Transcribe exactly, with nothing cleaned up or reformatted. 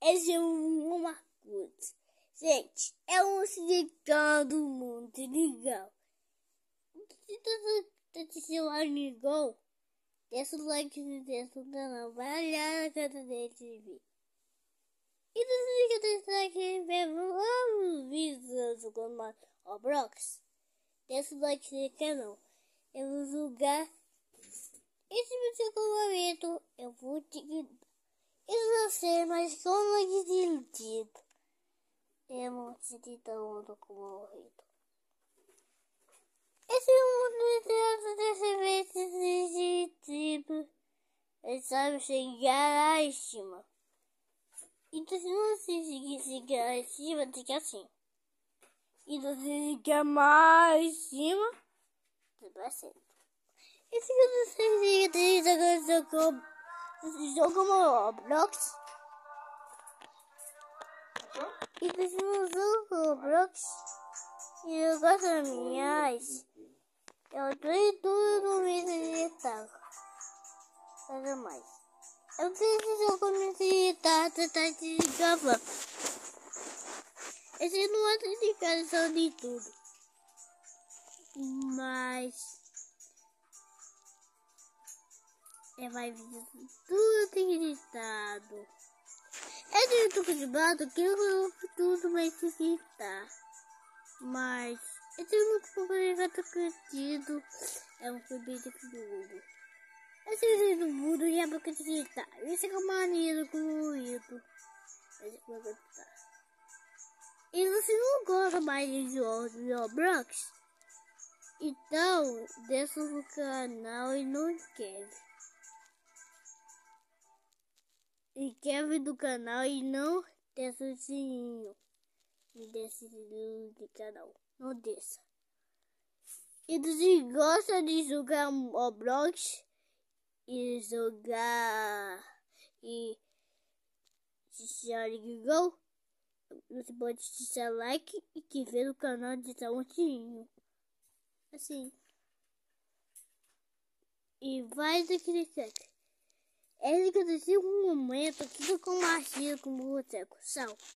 Esse é uma coisa. Gente, é um significado muito legal. Se você tá seu amigo, deixa o like nesse canal. Vai olhar na cara dele de vídeo. E você que deixar aqui ver vídeos do canal Roblox. Deixa o like nesse canal. Eu vou julgar. E se você comentar, eu vou te guiar. Eu não sei, mas como é divertido. Eu não senti tanto como morrido. Esse é um teatro desse vez tipo. Ele sabe chegar lá em cima. Então se você seguir chegar lá em cima, tem que assim. Então se chegar mais em cima, você vai certo. E se você seguir, tem que jogar como Roblox. E se você usa Roblox e eu gosto das minhas, eu tenho tudo no vídeo de taco. Nada mais. Eu preciso começar a tentar te gravar. Esse não é dedicação de tudo. Mas é vai vir tudo editado. É de tudo acostumado que eu coloco tudo vai editar. Mas esse não foi acredito. É um vídeo do mundo. Esse vídeo do mundo já vai acreditar. Esse é o maneiro colorido. Esse foi acreditar. E você não gosta mais de Roblox? Então, deixa no canal e não esquece. Inscreve no canal e não deixa o sininho. E deixa o sininho do canal. Não deixa. E você gosta de jogar Roblox? E jogar... E... Se você ligou, você pode deixar like e que ver o canal de um sininho. Assim. E vai daquele certo. É que eu um momento, tudo com magia com o boteco. Tchau.